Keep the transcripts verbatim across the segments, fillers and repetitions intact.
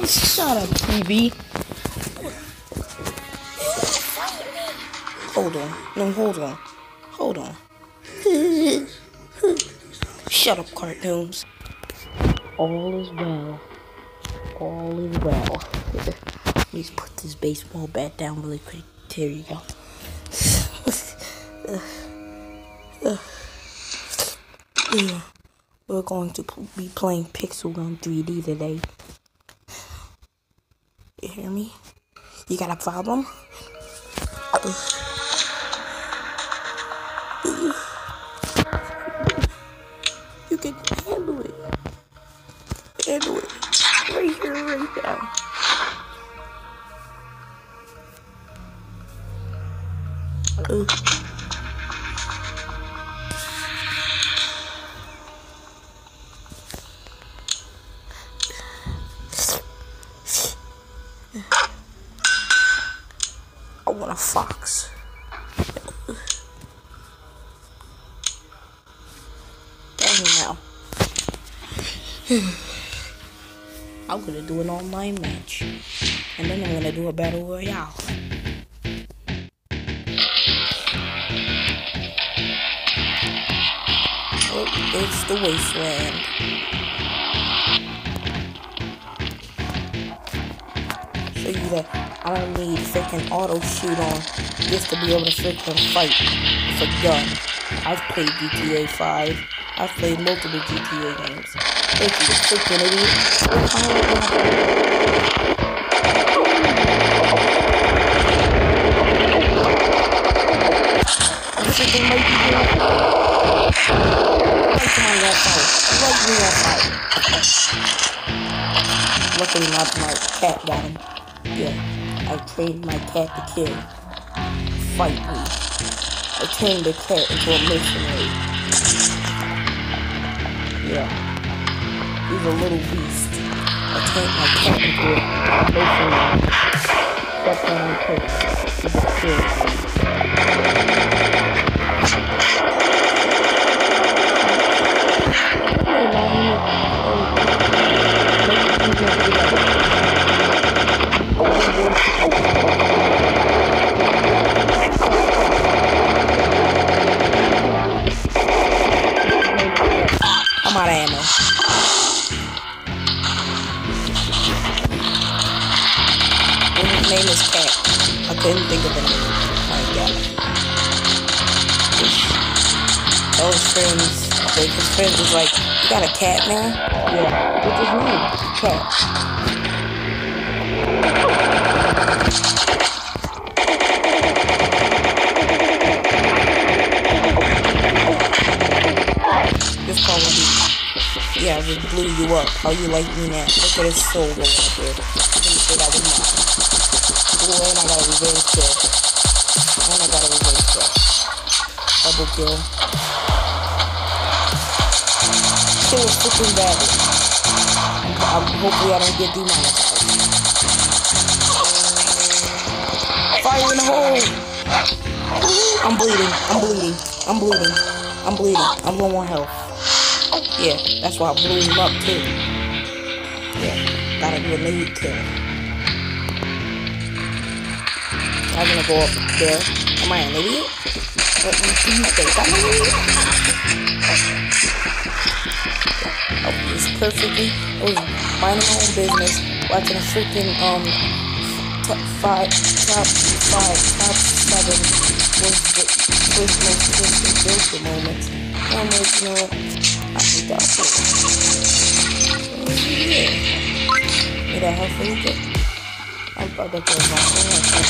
Shut up, T V. Hold on. No, hold on. Hold on. Shut up, cartoons. All is well. All is well. Please put this baseball bat down really quick. There you go. Yeah. We're going to be playing Pixel Gun three D today. You hear me? You got a problem? You can handle it. Handle it. Right here, right now. Uh. I want a fox. Dang now. I'm gonna do an online match. And then I'm gonna do a battle royale. Oh, it's the wasteland. Show you that I don't need freaking auto shoot on just to be able to freaking fight with a gun. I've played G T A five. I've played multiple G T A games. Thank you, freaking idiot. I'm freaking might be doing right on that fight. Right on that fight. Luckily not my cat got him. Yeah, I trained my cat to kill. Fight me. I turned the cat into a mercenary. Yeah. He's a little beast. I turned my cat into a mercenary. That's when I took. He's a kid. I'm out of ammo. And his name is Cat. I couldn't think of the name. My God. All his friends, like his friends was like, you got a cat now? Yeah. What's his name? Cat. This call will be. Yeah, I just blew you up. How you like me now? Look at his soul going up there. Pretty sure that was mine. Ooh, and I got a revenge kill. And I got a revenge kill. Double kill. Kill was freaking bad. Um, hopefully I don't get demonetized. Fire in the hole! I'm bleeding. I'm bleeding. I'm bleeding. I'm bleeding. I'm low on health. Yeah, that's why I blew him up too. Yeah, got a grenade kill. I'm gonna go up there. Am I an idiot? What do you think? I'm an idiot? Oh, it's perfectly. I was minding my own business, watching a freaking um top five, top five, top seven was the first most freaking built moments. I'm like, you know, I think that's it. Oh, yeah. Did I have food? I thought that was my phone.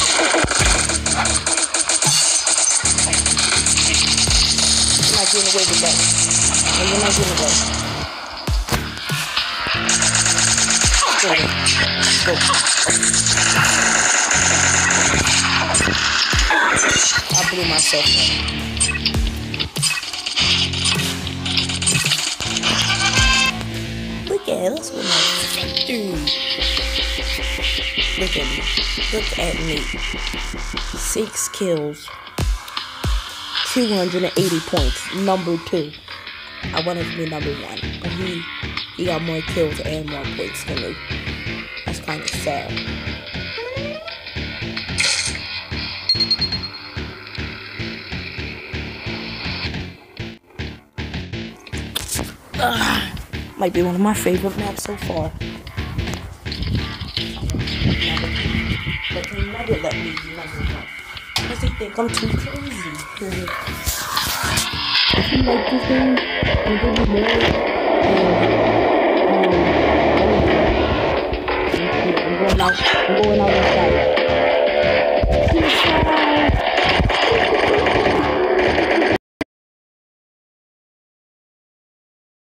You're not getting away with that. No, you're not getting away. Go. Go. I blew myself up. Look at it. That's what my dude. Look at me. Look at me. Six kills. two hundred eighty points. Number two. I wanted to be number one. But he, he got more kills and more points than me. That's kind of sad. Ugh, might be one of my favorite maps so far. But they never let me level up because they think I'm too crazy. If you like this game, I'm gonna be more and um I'm going out I'm going out inside.